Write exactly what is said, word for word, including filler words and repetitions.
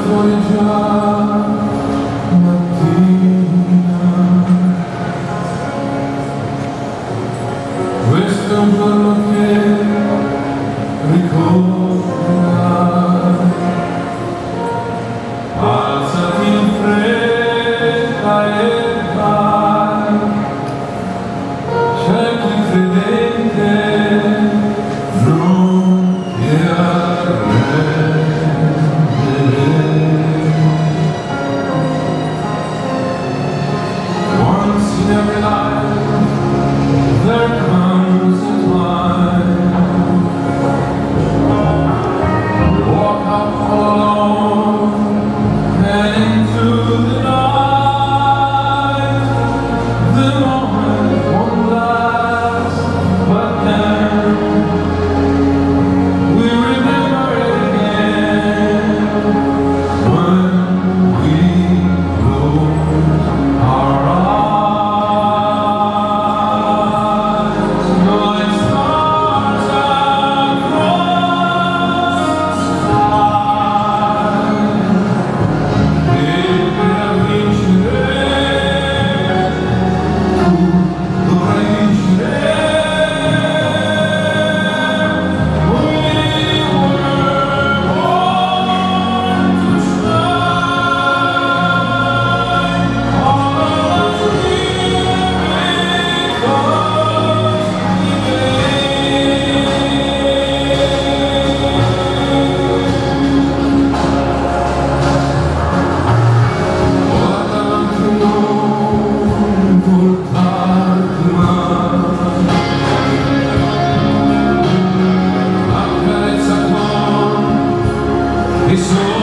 Questo è un giorno che ricorderai. Alzati in fretta e vai, c'è chi credente non ti arrendere. Once in every life there comes a time you walk up alone and into the night. The moment won't last, but then we remember it again when we close our eyes. It's